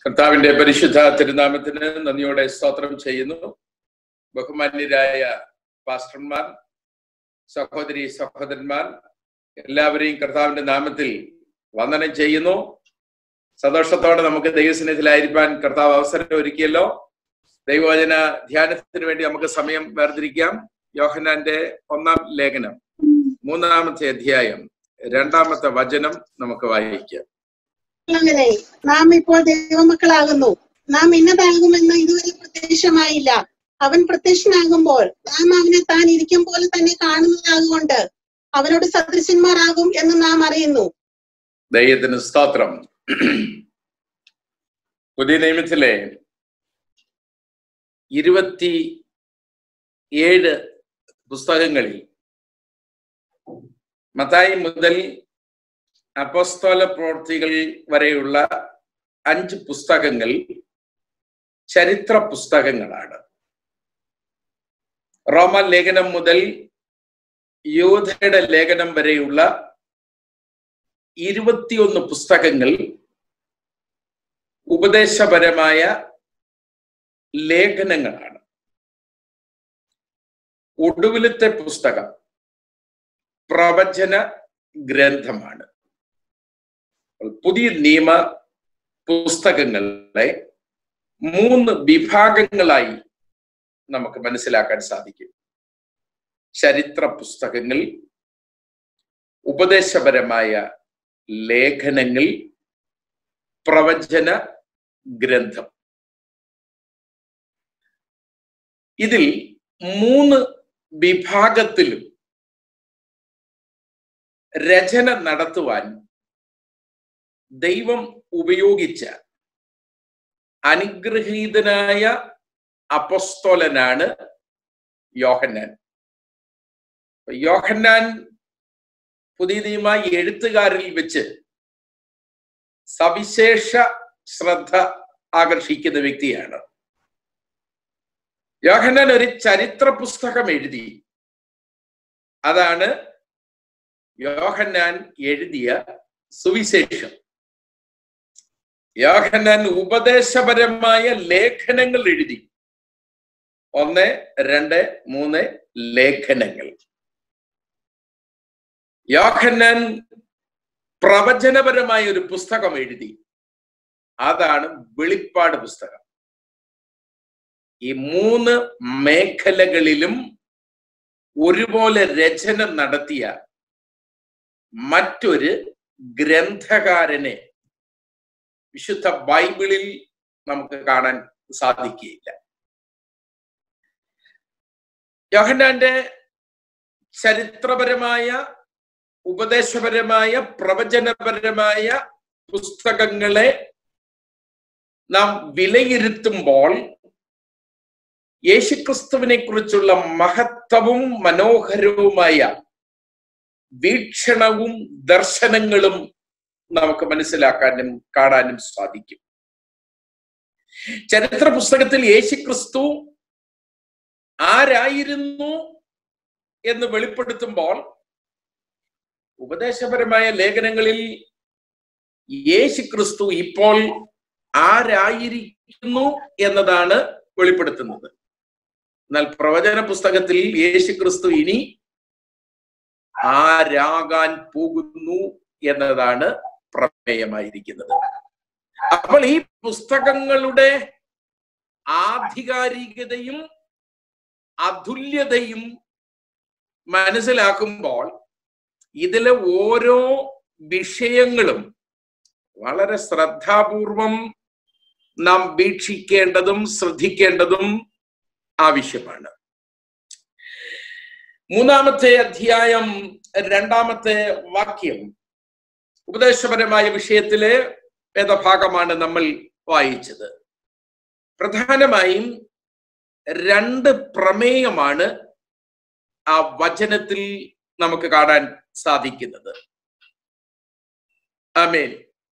കർത്താവിന്റെ പരിശുദ്ധ തിരുനാമത്തിന് നന്ദിയോടെ സ്തോത്രം ചെയ്യുന്നു. ബഹുമാന്യരായ പാസ്റ്റർമാർ, സഹോദരി സഹോദരന്മാർ, എല്ലാവരെയും കർത്താവിന്റെ നാമത്തിൽ വന്ദനം ചെയ്യുന്നു. സന്തോഷത്തോടെ നമുക്ക് ദൈവസന്നിധിയിലായിരിക്കാൻ കർത്താവ് അവസരം ഒരുക്കിയല്ലോ. ദൈവവചന ധ്യാനത്തിന് വേണ്ടി നമുക്ക് സമയം വേർതിരിക്കാം. യോഹന്നാന്റെ 1-ാം ലേഖനം 3-ാമത്തെ അധ്യായം 2-ാമത്തെ വചനം നമുക്ക് വായിക്കാം. അങ്ങനെ നാം ഇപ്പോൾ ദൈവമക്കളാകുന്നു, നാം ഇന്നതാകുമെന്ന് ഇതുവരെ പ്രത്യക്ഷമായില്ല. അവൻ പ്രത്യക്ഷനാകുമ്പോൾ നാം അവനെ താൻ ഇരിക്കും പോലെ തന്നെ കാണുന്നതാകൊണ്ട് അവനോട് സദൃശന്മാരാകും എന്ന് നാം അറിയുന്നു. ദൈവത്തിന് സ്തോത്രം. പുതിയ നിയമത്തിലെ 27 പുസ്തകങ്ങളിൽ മത്തായി മുതൽ അപ്പോസ്തല പ്രവൃത്തികൾ വരെയുള്ള 5 പുസ്തകങ്ങൾ ചരിത്ര പുസ്തകങ്ങളാണ്. റോമ ലേഖനം മുതൽ യൂദയുടെ ലേഖനം വരെയുള്ള 21 പുസ്തകങ്ങൾ ഉപദേശപരമായ ലേഖനങ്ങളാണ്. ഒടുവിലത്തെ പുസ്തകം പ്രവചന ഗ്രന്ഥമാണ്. പുതിയ നിയമ പുസ്തകങ്ങളെ 3 വിഭാഗങ്ങളായി നമുക്ക് മനസ്സിലാക്കാൻ സാധിക്കും. ചരിത്ര പുസ്തകങ്ങൾ, ഉപദേശപരമായ ലേഖനങ്ങൾ, പ്രവചന ഗ്രന്ഥം. ഇതിൽ 3 വിഭാഗത്തിലും രചന നടത്തുവാൻ ദൈവം ഉപയോഗിച്ച അനുഗ്രഹീതനായ അപ്പോസ്തലനാണ് യോഹന്നാൻ. യോഹന്നാൻ പുതിയ നിയമ എഴുത്തുകാരിൽ വെച്ച് സവിശേഷ ശ്രദ്ധ ആകർഷിക്കുന്ന വ്യക്തിയാണ്. യോഹന്നാൻ ഒരു ചരിത്ര പുസ്തകം എഴുതി. അതാണ് യോഹന്നാൻ എഴുതിയ സുവിശേഷം. യോഹന്നാൻ ഉപദേശപരമായ ലേഖനങ്ങൾ എഴുതി. 1, 2, 3 ലേഖനങ്ങൾ. യോഹന്നാൻ പ്രവചനപരമായ ഒരു പുസ്തകം എഴുതി. അതാണ് വെളിപ്പാട് പുസ്തകം. ഈ 3 മേഖലകളിലും ഒരുപോലെ രചന നടത്തിയ മറ്റൊരു ഗ്രന്ഥകാരനെ വിശുദ്ധ ബൈബിളിൽ നമുക്ക് കാണാൻ സാധിക്കുകയില്ല. യോഹന്നാന്റെ ചരിത്രപരമായ, ഉപദേശപരമായ, പ്രവചനപരമായ പുസ്തകങ്ങളെ നാം വിലയിരുത്തുമ്പോൾ യേശുക്രിസ്തുവിനെ കുറിച്ചുള്ള മഹത്വവും മനോഹരവുമായ വീക്ഷണവും ദർശനങ്ങളും നമുക്ക് മനസ്സിലാക്കാനും കാണാനും സാധിക്കും. ചരിത്ര പുസ്തകത്തിൽ യേശുക്രിസ്തു ആരായിരുന്നു എന്ന് വെളിപ്പെടുത്തുമ്പോൾ, ഉപദേശപരമായ ലേഖനങ്ങളിൽ യേശുക്രിസ്തു ഇപ്പോൾ ആരായിരിക്കുന്നു എന്നതാണ് വെളിപ്പെടുത്തുന്നത്. എന്നാൽ പ്രവചന പുസ്തകത്തിൽ യേശുക്രിസ്തു ഇനി ആരാകാൻ പോകുന്നു എന്നതാണ് പ്രമേയമായിരിക്കുന്നത്. അപ്പോൾ ഈ പുസ്തകങ്ങളുടെ ആധികാരികതയും അതുല്യതയും മനസ്സിലാക്കുമ്പോൾ ഇതിലെ ഓരോ വിഷയങ്ങളും വളരെ ശ്രദ്ധാപൂർവം നാം വീക്ഷിക്കേണ്ടതും ശ്രദ്ധിക്കേണ്ടതും ആവശ്യമാണ്. 3-ാമത്തെ അധ്യായം 2-ാമത്തെ വാക്യം ഉപദേശപരമായ വിഷയത്തിലെ വേദഭാഗമാണ് നമ്മൾ വായിച്ചത്. പ്രധാനമായും 2 പ്രമേയമാണ് ആ വചനത്തിൽ നമുക്ക് കാണാൻ സാധിക്കുന്നത്. ആമേൻ.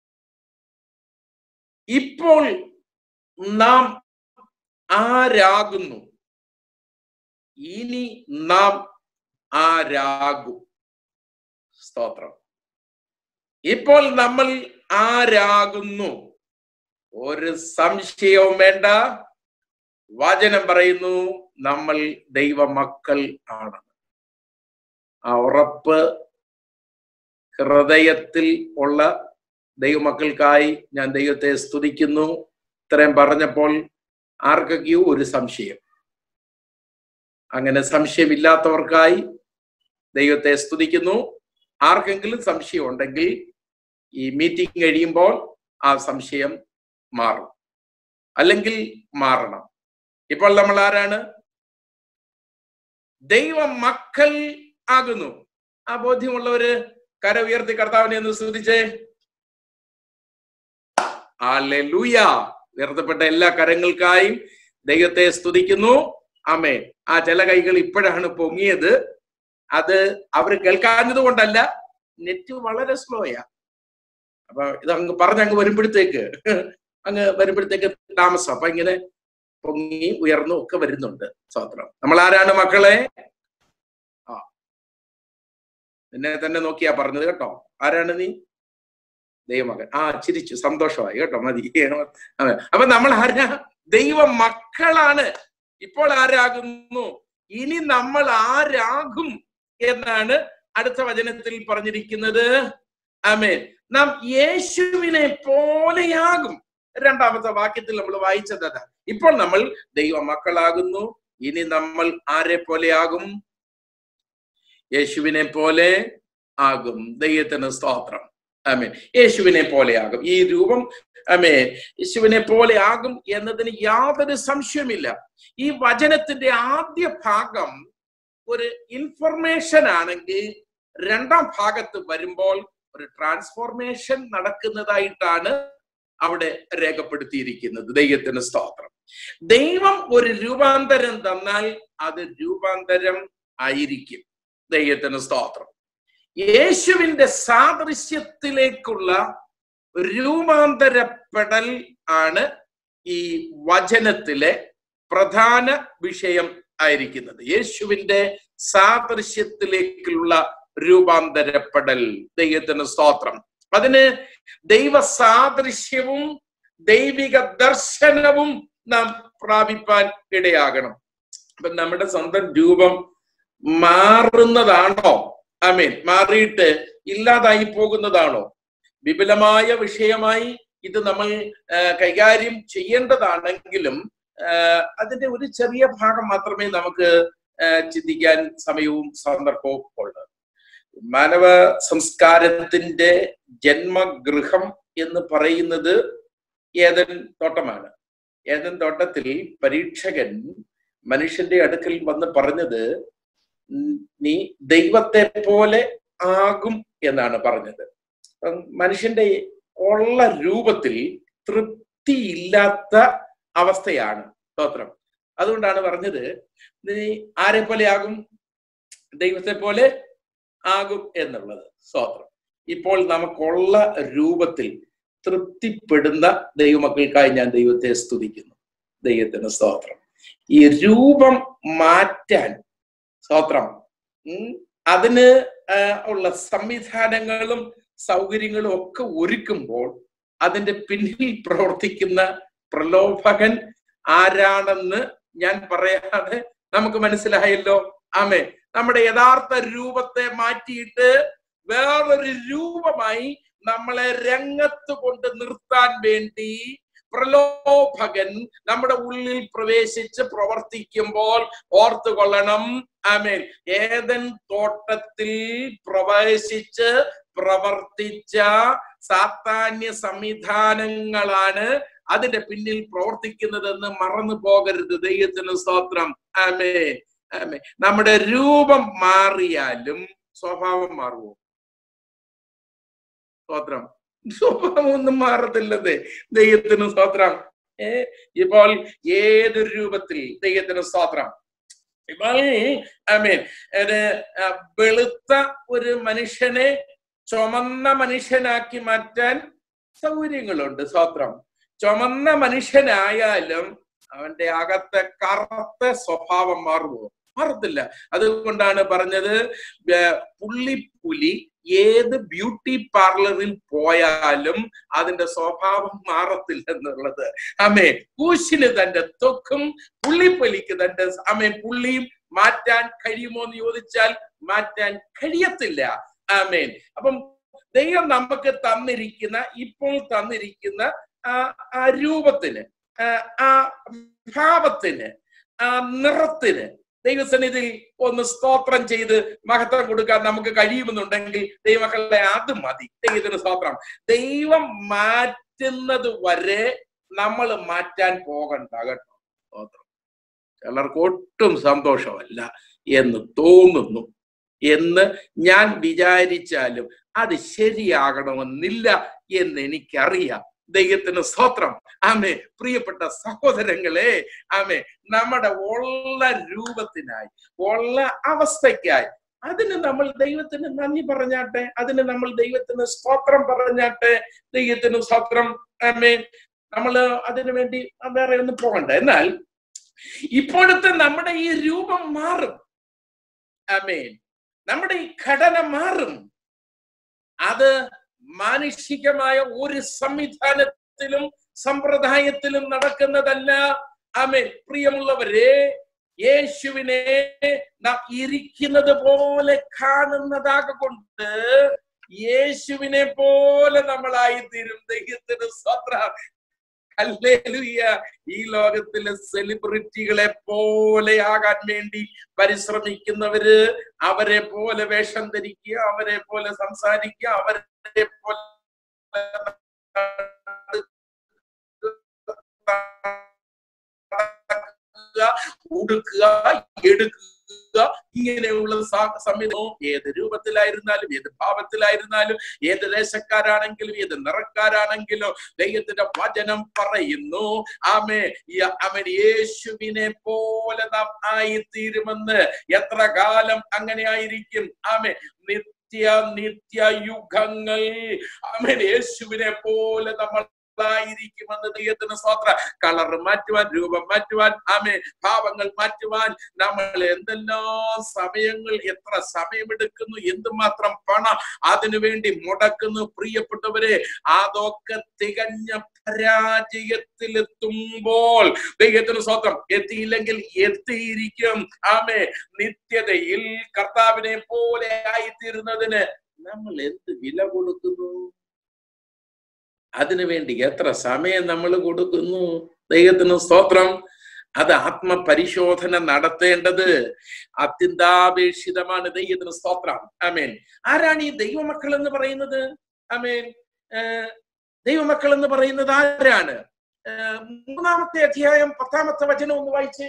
ഇപ്പോൾ നാം ആരാകുന്നു, ഇനി നാം ആരാകും. സ്തോത്രം. ഇപ്പോൾ നമ്മൾ ആരാകുന്നു, ഒരു സംശയവും വേണ്ട. വചനം പറയുന്നു നമ്മൾ ദൈവമക്കൾ ആണ്. ആ ഉറപ്പ് ഹൃദയത്തിൽ ഉള്ള ദൈവമക്കൾക്കായി ഞാൻ ദൈവത്തെ സ്തുതിക്കുന്നു. ഇത്രയും പറഞ്ഞപ്പോൾ ആർക്കൊക്കെയോ ഒരു സംശയം, അങ്ങനെ സംശയമില്ലാത്തവർക്കായി ദൈവത്തെ സ്തുതിക്കുന്നു. ആർക്കെങ്കിലും സംശയം ഉണ്ടെങ്കിൽ ഈ മീറ്റിംഗ് കഴിയുമ്പോൾ ആ സംശയം മാറും, അല്ലെങ്കിൽ മാറണം. ഇപ്പോൾ നമ്മൾ ആരാണ്? ദൈവ മക്കൾ ആകുന്നു. ആ ബോധ്യമുള്ളവര് കര ഉയർത്തി കർത്താവിനെ ഒന്ന് സ്തുതിച്ചേ. ഹല്ലേലൂയ. ഉയർത്തപ്പെട്ട എല്ലാ കരങ്ങൾക്കായും ദൈവത്തെ സ്തുതിക്കുന്നു. ആമേൻ. ആ ചില കൈകൾ ഇപ്പോഴാണ് പൊങ്ങിയത്. അത് അവര് കേൾക്കാഞ്ഞത് കൊണ്ടല്ല, നെറ്റ് വളരെ സ്ലോയാ. അപ്പൊ ഇത് അങ്ങ് വരുമ്പോഴത്തേക്ക് താമസം. അപ്പൊ ഇങ്ങനെ പൊങ്ങി ഉയർന്നും ഒക്കെ വരുന്നുണ്ട്. സ്തോത്രം. നമ്മൾ ആരാണ് മക്കളെ? നിന്നെ തന്നെ നോക്കിയാ പറഞ്ഞത് കേട്ടോ. ആരാണ് നീ? ദൈവമകൻ. ചിരിച്ചു, സന്തോഷമായി കേട്ടോ, മതി. അപ്പൊ നമ്മൾ ആരാ? ദൈവ മക്കളാണ്. ഇപ്പോൾ ആരാകുന്നു? ഇനി നമ്മൾ ആരാകും എന്നാണ് അടുത്ത വചനത്തിൽ പറഞ്ഞിരിക്കുന്നത്. ആമേൻ. നാം യേശുവിനെ പോലെയാകും. രണ്ടാമത്തെ വാക്യത്തിൽ നമ്മൾ വായിച്ചത് അതാ. ഇപ്പോൾ നമ്മൾ ദൈവ മക്കളാകുന്നു. ഇനി നമ്മൾ ആരെ പോലെയാകും? യേശുവിനെ പോലെ ആകും. ദൈവത്തിന് സ്തോത്രം. ആമേൻ. യേശുവിനെ പോലെയാകും. ഈ രൂപം ആമേൻ യേശുവിനെ പോലെ ആകും എന്നതിന് യാതൊരു സംശയമില്ല. ഈ വചനത്തിന്റെ ആദ്യ ഭാഗം ഒരു ഇൻഫർമേഷൻ ആണെങ്കിൽ, രണ്ടാം ഭാഗത്ത് വരുമ്പോൾ ഒരു ട്രാൻസ്ഫോർമേഷൻ നടക്കുന്നതായിട്ടാണ് അവിടെ രേഖപ്പെടുത്തിയിരിക്കുന്നത്. ദൈവത്തിന് സ്തോത്രം. ദൈവം ഒരു രൂപാന്തരം തന്നാൽ അത് രൂപാന്തരം ആയിരിക്കും. ദൈവത്തിന് സ്തോത്രം. യേശുവിന്റെ സാദൃശ്യത്തിലേക്കുള്ള രൂപാന്തരപ്പെടൽ ആണ് ഈ വചനത്തിലെ പ്രധാന വിഷയം ആയിരിക്കുന്നത്. യേശുവിന്റെ സാദൃശ്യത്തിലേക്കുള്ള രൂപാന്തരപ്പെടൽ. ദൈവത്തിന് സ്തോത്രം. അതിന് ദൈവ സാദൃശ്യവും ദൈവിക ദർശനവും നാം പ്രാപിപ്പാൻ ഇടയാകണം. അപ്പൊ നമ്മുടെ സ്വന്തം രൂപം മാറുന്നതാണോ? ആമേൻ. മാറിയിട്ട് ഇല്ലാതായി പോകുന്നതാണോ? വിപുലമായ വിഷയമായി ഇത് നമ്മൾ കൈകാര്യം ചെയ്യേണ്ടതാണെങ്കിലും അതിന്റെ ഒരു ചെറിയ ഭാഗം മാത്രമേ നമുക്ക് ചിന്തിക്കാൻ സമയവും സന്ദർഭവും ഉള്ളൂ. മാനവ സംസ്കാരത്തിന്റെ ജന്മഗൃഹം എന്ന് പറയുന്നത് ഏദൻ തോട്ടമാണ്. ഏദൻ തോട്ടത്തിൽ പരീക്ഷകൻ മനുഷ്യന്റെ അടുക്കൽ വന്ന് പറഞ്ഞത്, നീ ദൈവത്തെ പോലെ ആകും എന്നാണ് പറഞ്ഞത്. മനുഷ്യന്റെ ഉള്ള രൂപത്തിൽ തൃപ്തിയില്ലാത്ത അവസ്ഥയാണ്. സ്തോത്രം. അതുകൊണ്ടാണ് പറഞ്ഞത്, നീ ആരെ പോലെ ആകും? ദൈവത്തെ പോലെ ആകും എന്നുള്ളത്. സ്തോത്രം. ഇപ്പോൾ നമുക്കുള്ള രൂപത്തിൽ തൃപ്തിപ്പെടുന്ന ദൈവമക്കൾക്കായി ഞാൻ ദൈവത്തെ സ്തുതിക്കുന്നു. ദൈവത്തിന് സ്തോത്രം. ഈ രൂപം മാറ്റാൻ സ്തോത്രം അതിന് ഉള്ള സംവിധാനങ്ങളും സൗകര്യങ്ങളും ഒക്കെ ഒരുക്കുമ്പോൾ അതിന്റെ പിന്നിൽ പ്രവർത്തിക്കുന്ന പ്രലോഭകൻ ആരാണെന്ന് ഞാൻ പറയാതെ നമുക്ക് മനസ്സിലായല്ലോ. ആമേ. നമ്മുടെ യഥാർത്ഥ രൂപത്തെ മാറ്റിയിട്ട് വേറൊരു രൂപമായി നമ്മളെ രംഗത്ത് കൊണ്ട് നിർത്താൻ വേണ്ടി പ്രലോഭകൻ നമ്മുടെ ഉള്ളിൽ പ്രവേശിച്ച് പ്രവർത്തിക്കുമ്പോൾ ഓർത്തുകൊള്ളണം. ആമേൻ. ഏദൻ തോട്ടത്തിൽ പ്രവേശിച്ച് പ്രവർത്തിച്ച സാത്താന്യ സംവിധാനങ്ങളാണ് അതിന്റെ പിന്നിൽ പ്രവർത്തിക്കുന്നതെന്ന് മറന്നു പോകരുത്. ദൈവത്തിന് സ്തോത്രം. ആമേൻ. ആമേൻ. നമ്മുടെ രൂപം മാറിയാലും സ്വഭാവം മാറുമോ? സ്തോത്രം. സ്വഭാവം ഒന്നും മാറത്തില്ലത്. ദൈവത്തിന് സ്തോത്രം. ഇപ്പോൾ ഏതൊരു രൂപത്തിൽ ദൈവത്തിന് സ്തോത്രം. ഇപ്പോൾ ആമേൻ വെളുത്ത ഒരു മനുഷ്യനെ ചുമന്ന മനുഷ്യനാക്കി മാറ്റാൻ സൗകര്യങ്ങളുണ്ട്. സ്തോത്രം. ചുമന്ന മനുഷ്യനായാലും അവന്റെ അകത്തെ കറുത്ത സ്വഭാവം മാറുമോ? മാറത്തില്ല. അതുകൊണ്ടാണ് പറഞ്ഞത്, പുള്ളിപ്പുലി ഏത് ബ്യൂട്ടി പാർലറിൽ പോയാലും അതിന്റെ സ്വഭാവം മാറത്തില്ല എന്നുള്ളത്. ആമേ, കൂശിന് തന്റെ ത്വക്കും പുള്ളിപ്പലിക്ക് തന്റെ പുള്ളിയും മാറ്റാൻ കഴിയുമോ എന്ന് ചോദിച്ചാൽ മാറ്റാൻ കഴിയത്തില്ല. ആമേൻ. അപ്പം ദൈവം നമുക്ക് തന്നിരിക്കുന്ന ഇപ്പോൾ തന്നിരിക്കുന്ന ആ രൂപത്തിന്, ആ ഭാവത്തിന്, ആ നിറത്തിന് ദൈവസന്നിധിയിൽ ഒന്ന് സ്തോത്രം ചെയ്ത് മഹത്വം കൊടുക്കാൻ നമുക്ക് കഴിയുമെന്നുണ്ടെങ്കിൽ ദൈവമക്കളെ അത് മതി. ദൈവത്തിന് സ്തോത്രം. ദൈവം മാറ്റുന്നത് വരെ നമ്മൾ മാറ്റാൻ പോകണ്ട കേട്ടോ. സ്തോത്രം. ചിലർക്ക് ഒട്ടും സന്തോഷമല്ല എന്ന് തോന്നുന്നു എന്ന് ഞാൻ വിചാരിച്ചാലും അത് ശരിയാകണമെന്നില്ല എന്ന് എനിക്കറിയാം. ദൈവത്തിന് സ്തോത്രം. ആമേ. പ്രിയപ്പെട്ട സഹോദരങ്ങളെ, ആമേ, നമ്മുടെ ഉള്ള രൂപത്തിനായി, ഉള്ള അവസ്ഥയ്ക്കായി അതിന് നമ്മൾ ദൈവത്തിന് നന്ദി പറഞ്ഞാട്ടെ, അതിന് നമ്മൾ ദൈവത്തിന് സ്തോത്രം പറഞ്ഞാട്ടെ. ദൈവത്തിന് സ്തോത്രം. ആമേ. നമ്മള് അതിനു വേണ്ടി വേറെ ഒന്നും പോകണ്ട. എന്നാൽ ഇപ്പോഴത്തെ നമ്മുടെ ഈ രൂപം മാറും. ആമേൻ. നമ്മുടെ ഈ ഘടന മാറും. അത് മാനുഷികമായ ഒരു സംവിധാനത്തിലും സമ്പ്രദായത്തിലും നടക്കുന്നതല്ല. ആമേൻ. പ്രിയമുള്ളവരെ, യേശുവിനെ നാം ഇരിക്കുന്നത് പോലെ കാണുന്നതാകൊണ്ട് യേശുവിനെ പോലെ നമ്മളായിത്തീരും. ദൈവത്തിന് സ്തോത്രം. ഹല്ലേലൂയ. ഈ ലോകത്തിലെ സെലിബ്രിറ്റികളെ പോലെ ആകാൻ വേണ്ടി പരിശ്രമിക്കുന്നവര് അവരെ പോലെ വേഷം ധരിക്കുക, അവരെ പോലെ സംസാരിക്കുക, അവരെ പോലെ ഉടുക്കുക, എടുക്കുക, ഇങ്ങനെയുള്ള സംവിധാനം ഏത് രൂപത്തിലായിരുന്നാലും, ഏത് ഭാവത്തിലായിരുന്നാലും, ഏത് ദേശക്കാരാണെങ്കിലും, ഏത് നിറക്കാരാണെങ്കിലും ദൈവത്തിന്റെ വചനം പറയുന്നു. ആമേ, അവൻ യേശുവിനെ പോലെ നാം ആയിത്തീരുമെന്ന്. എത്ര കാലം അങ്ങനെ ആയിരിക്കും? ആമേ, നിത്യയുഗങ്ങൾ ആമേൻ യേശുവിനെ പോലെ നമ്മൾ ായിരിക്കുമെന്ന് ദൈവത്തിന് സ്തോത്രം. കളർ മാറ്റുവാൻ, രൂപം മാറ്റുവാൻ, ആമേ, ഭാവങ്ങൾ മാറ്റുവാൻ നമ്മൾ എന്തെല്ലാം സമയങ്ങൾ, എത്ര സമയമെടുക്കുന്നു, എന്തുമാത്രം പണം അതിനുവേണ്ടി മുടക്കുന്നു. പ്രിയപ്പെട്ടവരെ, അതൊക്കെ തികഞ്ഞ പരാജയത്തിലെത്തുമ്പോൾ ദൈവത്തിന് സ്തോത്രം. എത്തിയില്ലെങ്കിൽ എത്തിയിരിക്കും. ആമേ, നിത്യതയിൽ കർത്താവിനെ പോലെ ആയിത്തീരുന്നതിന് നമ്മൾ എന്ത് വില കൊടുക്കുന്നു? അതിനുവേണ്ടി എത്ര സമയം നമ്മൾ കൊടുക്കുന്നു? ദൈവത്തിന് സ്തോത്രം. അത് ആത്മപരിശോധന നടത്തേണ്ടത് അത്യന്താപേക്ഷിതമാണ്. ദൈവത്തിന് സ്തോത്രം. ആമേൻ. ആരാണ് ഈ ദൈവമക്കൾ എന്ന് പറയുന്നത്? ആമേൻ. ദൈവമക്കൾ എന്ന് പറയുന്നത് ആരാണ്? 3-ാമത്തെ അധ്യായം 10-ാമത്തെ വചനം ഒന്ന് വായിച്ചേ.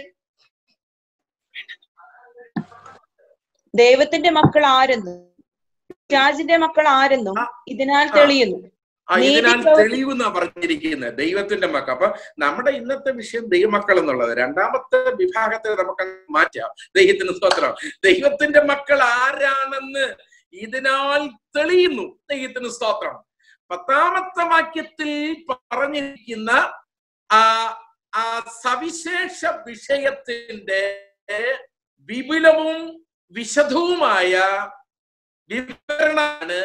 ദൈവത്തിന്റെ മക്കൾ ആരെന്നും പിശാചിന്റെ മക്കൾ ആരെന്നും ഇതിനാൽ തെളിയുന്നു. ഇതിനാൽ തെളിവെന്ന പറഞ്ഞിരിക്കുന്നത് ദൈവത്തിന്റെ മക്കൾ. അപ്പൊ നമ്മുടെ ഇന്നത്തെ വിഷയം ദൈവമക്കൾ എന്നുള്ളത്. 2-ാമത്തെ വിഭാഗത്തെ നമുക്ക് മാറ്റാം. ദൈവത്തിന് സ്തോത്രം. ദൈവത്തിന്റെ മക്കൾ ആരാണെന്ന് ഇതിനാൽ തെളിയുന്നു. ദൈവത്തിന് സ്തോത്രം. 10-ാമത്തെ വാക്യത്തിൽ പറഞ്ഞിരിക്കുന്ന ആ സവിശേഷ വിഷയത്തിന്റെ വിപുലവും വിശദവുമായ വിവരണമാണ്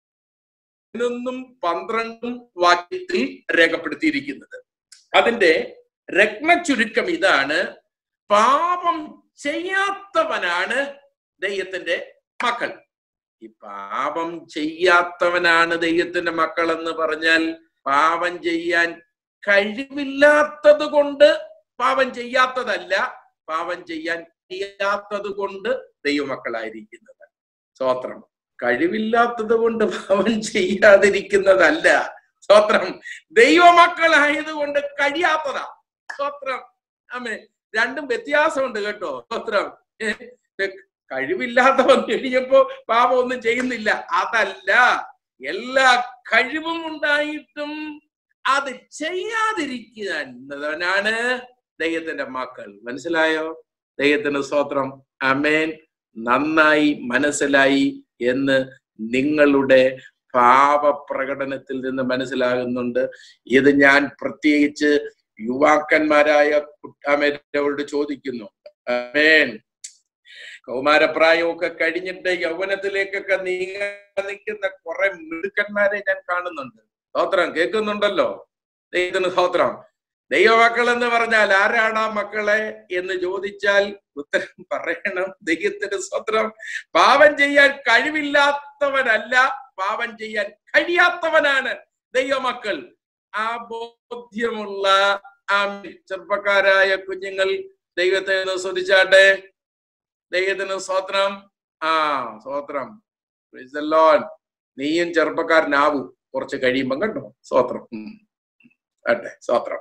11-12 വാക്യത്തിൽ രേഖപ്പെടുത്തിയിരിക്കുന്നത്. അതിന്റെ രത്നചുരുക്കം ഇതാണ്: പാപം ചെയ്യാത്തവനാണ് ദൈവത്തിന്റെ മക്കൾ. ഈ പാപം ചെയ്യാത്തവനാണ് ദൈവത്തിന്റെ മക്കൾ എന്ന് പറഞ്ഞാൽ പാപം ചെയ്യാൻ കഴിവില്ലാത്തത് കൊണ്ട് പാപം ചെയ്യാത്തതല്ല, പാപം ചെയ്യാൻ കഴിയാത്തത് കൊണ്ട് ദൈവമക്കളായിരിക്കുന്നത്. സ്തോത്രം. കഴിവില്ലാത്തത് കൊണ്ട് പാപം ചെയ്യാതിരിക്കുന്നതല്ല. സ്തോത്രം. ദൈവമക്കളായതുകൊണ്ട് കഴിയാത്തതാ. സ്തോത്രം. ആമേ. രണ്ടും വ്യത്യാസമുണ്ട് കേട്ടോ. സ്തോത്രം. കഴിവില്ലാത്തവൻ കഴിയുമ്പോ പാപം ഒന്നും ചെയ്യുന്നില്ല, അതല്ല. എല്ലാ കഴിവും ഉണ്ടായിട്ടും അത് ചെയ്യാതിരിക്കുന്നവനാണ് ദൈവത്തിന്റെ മക്കൾ. മനസ്സിലായോ? ദൈവത്തിന്റെ സ്തോത്രം. ആമേൻ. നന്നായി മനസ്സിലായി എന്ന് നിങ്ങളുടെ പാപപ്രകടനത്തിൽ നിന്ന് മനസ്സിലാകുന്നുണ്ട്. ഇത് ഞാൻ പ്രത്യേകിച്ച് യുവാക്കന്മാരായ കുട്ടാമേരോട് ചോദിക്കുന്നു. ആമേൻ. കൗമാരപ്രായമൊക്കെ കഴിഞ്ഞിട്ട് യൗവനത്തിലേക്കൊക്കെ നീങ്ങാൻ നിൽക്കുന്ന കുറെ മിടുക്കന്മാരെ ഞാൻ കാണുന്നുണ്ട്. സ്തോത്രം, കേൾക്കുന്നുണ്ടല്ലോ? ദൈവത്തിന് സ്തോത്രം. ദൈവമക്കൾ എന്ന് പറഞ്ഞാൽ ആരാണ് ആ മക്കളെ എന്ന് ചോദിച്ചാൽ ഉത്തരം പറയണം. ദൈവത്തിന് സ്തോത്രം. പാപം ചെയ്യാൻ കഴിവില്ലാത്തവനല്ല, പാപം ചെയ്യാൻ കഴിയാത്തവനാണ് ദൈവമക്കൾ. ആ ബോധ്യമുള്ള ആ ചെറുപ്പക്കാരായ കുഞ്ഞുങ്ങൾ ദൈവത്തെ സ്തുതിച്ചാട്ടെ. ദൈവത്തിന് സ്തോത്രം. സ്തോത്രം. Praise the lord. നീയും ചെറുപ്പക്കാരനാവും കുറച്ച് കഴിയുമ്പം, കേട്ടോ? സ്തോത്രം. അട്ടെ, സ്തോത്രം.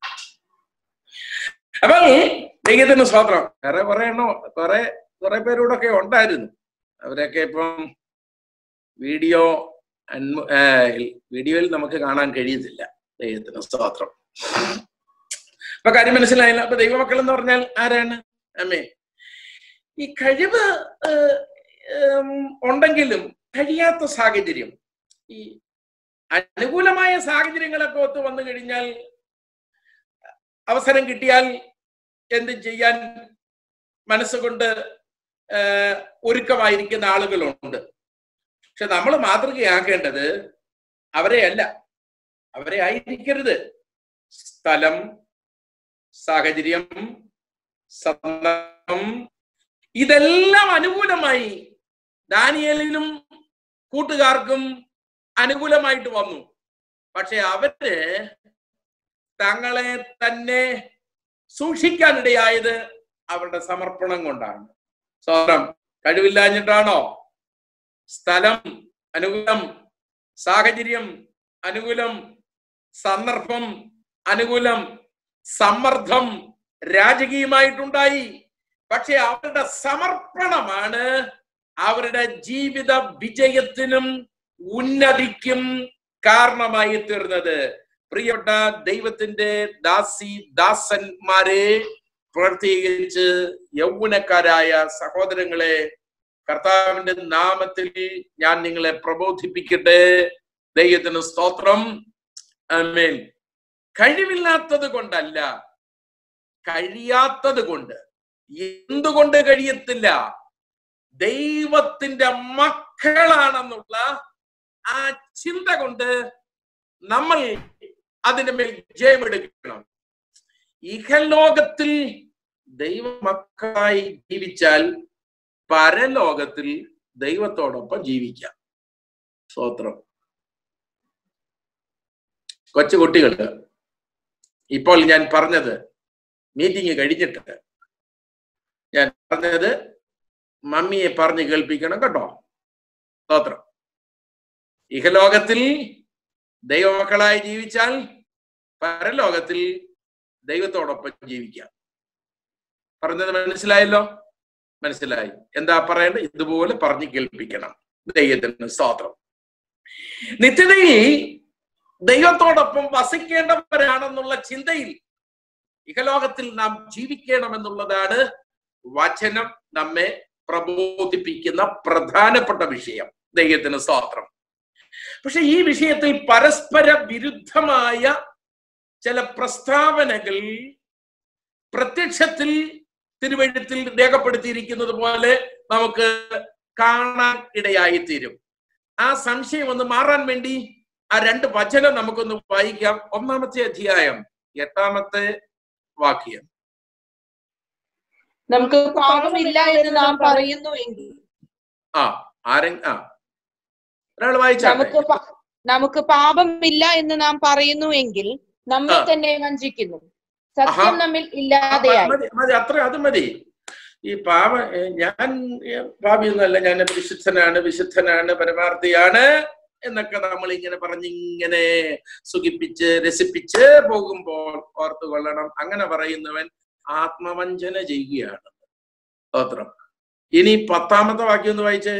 അപ്പൊ ദൈവത്തിന് സ്തോത്രം. വേറെ പറയണോ? കുറെ പേരൂടൊക്കെ ഉണ്ടായിരുന്നു. അവരൊക്കെ ഇപ്പം വീഡിയോയിൽ നമുക്ക് കാണാൻ കഴിയത്തില്ല. ദൈവത്തിന് സ്തോത്രം. അപ്പൊ കാര്യം മനസ്സിലായില്ല. അപ്പൊ ദൈവമക്കൾ എന്ന് പറഞ്ഞാൽ ആരാണ്? അമ്മേ, ഈ കഴിവ് ഉണ്ടെങ്കിലും കഴിയാത്ത സാഹചര്യം, ഈ അനുകൂലമായ സാഹചര്യങ്ങളൊക്കെ ഒത്തു വന്നു കഴിഞ്ഞാൽ, അവസരം കിട്ടിയാൽ എന്ത് ചെയ്യാൻ മനസ്സുകൊണ്ട് ഒരുക്കമായിരിക്കുന്ന ആളുകളുണ്ട്. പക്ഷെ നമ്മൾ മാതൃകയാക്കേണ്ടത് അവരെയല്ല, അവരെ ആയിരിക്കരുത്. സ്ഥലം, സാഹചര്യം, സന്ദർഭം ഇതെല്ലാം അനുകൂലമായി ദാനിയേലിനും കൂട്ടുകാർക്കും അനുകൂലമായിട്ട് വന്നു. പക്ഷെ അവര് തങ്ങളെ തന്നെ സൂക്ഷിക്കാനിടയായത് അവരുടെ സമർപ്പണം കൊണ്ടാണ്. സ്തോത്രം. കഴിവില്ലാഞ്ഞിട്ടാണോ? സ്ഥലം അനുകൂലം, സാഹചര്യം അനുകൂലം, സന്ദർഭം അനുകൂലം, സമ്മർദ്ദം രാജകീയമായിട്ടുണ്ടായി. പക്ഷെ അവരുടെ സമർപ്പണമാണ് അവരുടെ ജീവിത വിജയത്തിനും ഉന്നതിക്കും കാരണമായി തീർന്നത്. പ്രിയപ്പെട്ട ദൈവത്തിന്റെ ദാസന്മാരെ, പ്രത്യേകിച്ച് യൗവനക്കാരായ സഹോദരങ്ങളെ, കർത്താവിന്റെ നാമത്തിൽ ഞാൻ നിങ്ങളെ പ്രബോധിപ്പിക്കട്ടെ. ദൈവത്തിന് സ്തോത്രം. ആമേൻ. കഴിവില്ലാത്തത് കൊണ്ടല്ല, കഴിയാത്തത് കൊണ്ട്. എന്തുകൊണ്ട് കഴിയത്തില്ല? ദൈവത്തിന്റെ മക്കളാണെന്നുള്ള ആ ചിന്ത കൊണ്ട് നമ്മൾ അതിന്റെ മേൽ ജയമെടുക്കണം. ഇഹലോകത്തിൽ ദൈവമക്കളായി ജീവിച്ചാൽ പരലോകത്തിൽ ദൈവത്തോടൊപ്പം ജീവിക്കാം. സ്തോത്രം. കൊച്ചുകുട്ടികള്, ഇപ്പോൾ ഞാൻ പറഞ്ഞത് മീറ്റിംഗ് കഴിഞ്ഞിട്ട് ഞാൻ പറഞ്ഞത് മമ്മിയെ പറഞ്ഞ് കേൾപ്പിക്കണം, കേട്ടോ? സ്തോത്രം. ഇഹലോകത്തിൽ ദൈവമക്കളായി ജീവിച്ചാൽ പരലോകത്തിൽ ദൈവത്തോടൊപ്പം ജീവിക്കാം. പറഞ്ഞത് മനസ്സിലായല്ലോ? മനസ്സിലായി. എന്താ പറയേണ്ടത്? ഇതുപോലെ പറഞ്ഞ് കേൾപ്പിക്കണം. ദൈവത്തിന് സ്തോത്രം. നിത്യതയിൽ ദൈവത്തോടൊപ്പം വസിക്കേണ്ടവരാണെന്നുള്ള ചിന്തയിൽ ഇഹലോകത്തിൽ നാം ജീവിക്കണമെന്നുള്ളതാണ് വചനം നമ്മെ പ്രബോധിപ്പിക്കുന്ന പ്രധാനപ്പെട്ട വിഷയം. ദൈവത്തിന് സ്തോത്രം. പക്ഷെ ഈ വിഷയത്തിൽ പരസ്പര വിരുദ്ധമായ ചില പ്രസ്താവനകൾ പ്രത്യക്ഷത്തിൽ തിരുവെഴുത്തിൽ രേഖപ്പെടുത്തിയിരിക്കുന്നത് പോലെ നമുക്ക് കാണാൻ ഇടയായിത്തീരും. ആ സംശയം ഒന്ന് മാറാൻ വേണ്ടി ആ രണ്ട് വചനം നമുക്കൊന്ന് വായിക്കാം. 1-ാമത്തെ അധ്യായം 8-ാമത്തെ വാക്യം. നമുക്ക് പാപമില്ല എന്ന് നാം പറയുന്നുവെങ്കിൽ ഒരാൾ വായിച്ചാട്ടെ. നമുക്ക് പാപമില്ല എന്ന് നാം പറയുന്നുവെങ്കിൽ നമ്മെ തന്നെ വഞ്ചിക്കുന്നു, സത്യം നമ്മിൽ ഇല്ലാതെയായി. മതി, അത്ര അത് മതി. ഈ ഞാൻ പാപിയൊന്നുമല്ല, ഞാൻ വിശുദ്ധനാണ്, പരമാർത്ഥിയാണ് എന്നൊക്കെ നമ്മൾ ഇങ്ങനെ പറഞ്ഞിങ്ങനെ സുഖിപ്പിച്ച് രസിപ്പിച്ച് പോകുമ്പോൾ ഓർത്തു കൊള്ളണം, അങ്ങനെ പറയുന്നവൻ ആത്മവഞ്ചന ചെയ്യുകയാണ്. സ്തോത്രം. ഇനി 10-ാമത്തെ വാക്യം ഒന്ന് വായിച്ചേ.